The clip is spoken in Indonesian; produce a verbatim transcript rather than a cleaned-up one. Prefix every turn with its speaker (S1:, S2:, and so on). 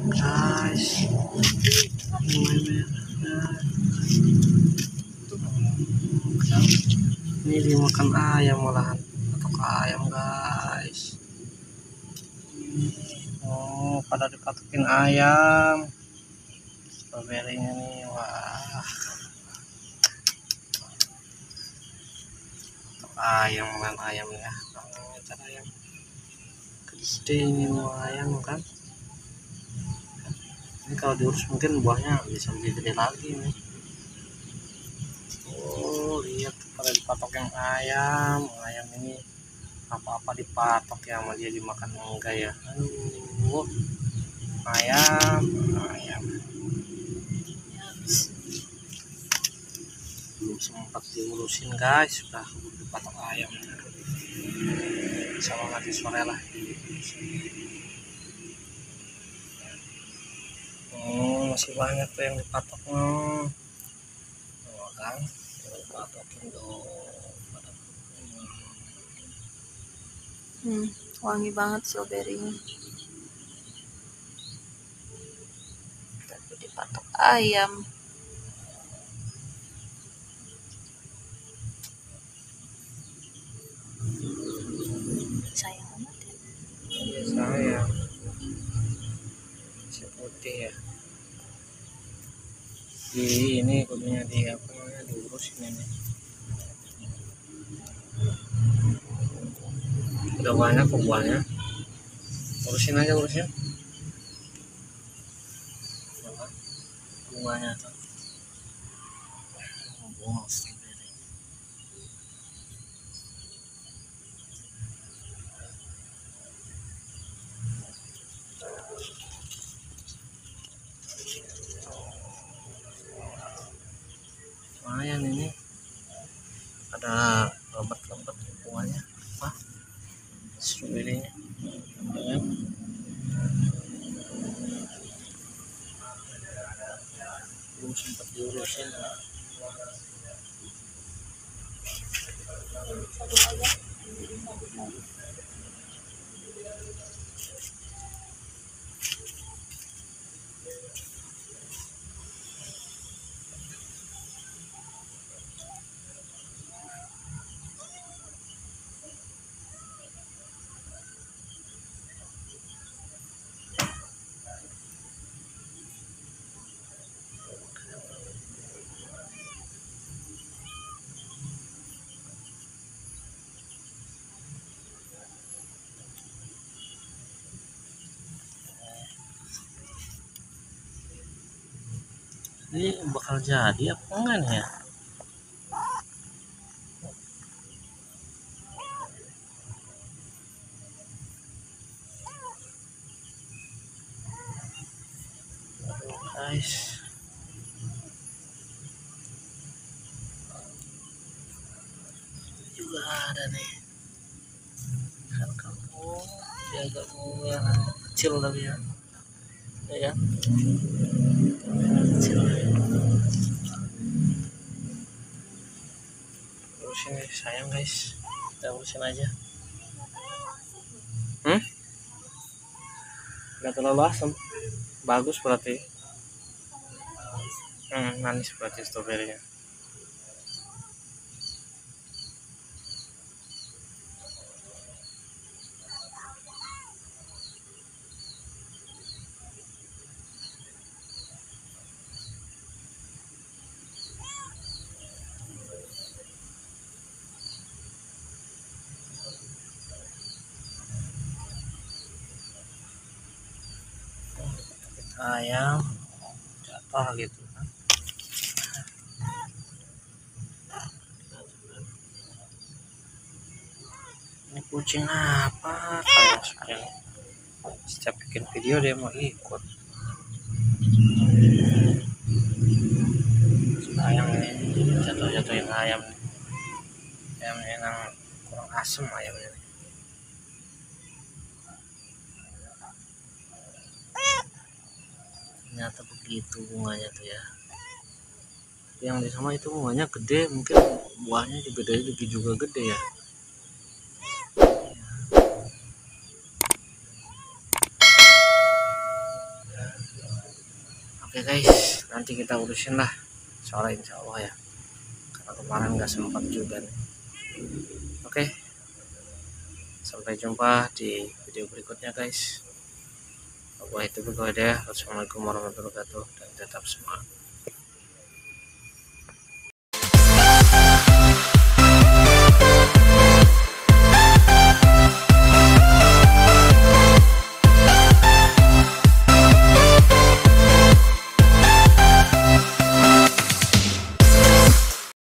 S1: guys, ini dimakan ayam malahan, atau ayam guys. Oh, pada dipatokin ayam stroberinya nih. Wah, ayam kan ayam ya, cara ayam gede ini ayam kan. Ini kalau diurus mungkin buahnya bisa lebih gede lagi nih. Oh, lihat pada dipatok yang ayam ayam ini, apa-apa dipatok ya sama dia, dimakan enggak ya. Aduh, ayam ayam belum sempat diurusin guys, sudah dipatok ayam. Sama nanti sore lah. Oh, masih banyak tuh yang dipatok. Oh, oh kan dipatokin dong.
S2: Hmm, wangi banget stroberinya. Tapi dipatok ayam. Sayang amat ya.
S1: Iya sayang. Si putih ya. Di ini kudunya di apa namanya, diurusin ini. Udah banyak kok buahnya. Urusin aja urusin. Bunganya tuh. Bunga stroberi. Lumayan ini. Ada lebat-lebat bunganya. Apa? Stroberinya. Ya. Belum sempat diurusin. Ini bakal jadi apa enggak nih ya? Guys, juga ada nih kan, kamu dia agak mau yang kecil tapi ya, ya kan kecil. Urusin nih sayang guys, kita urusin aja. Hmm? Gak terlalu asam, bagus berarti. Hmm, manis berarti stroberinya. Ayam jatuh gitu kan. Ini kucing apa kayak sering setiap bikin video dia mau ikut. Sayang ini jatuh-jatuhin ayam nih. Ayam yang kurang asem ayamnya nih. Ternyata begitu bunganya tuh ya. Yang di sana itu bunganya gede, mungkin buahnya juga gede juga gede ya. Oke guys, nanti kita urusin lah soal insya Allah ya, karena kemarin nggak sempat juga nih. Oke, sampai jumpa di video berikutnya guys. Wassalamualaikum warahmatullahi wabarakatuh dan tetap semangat.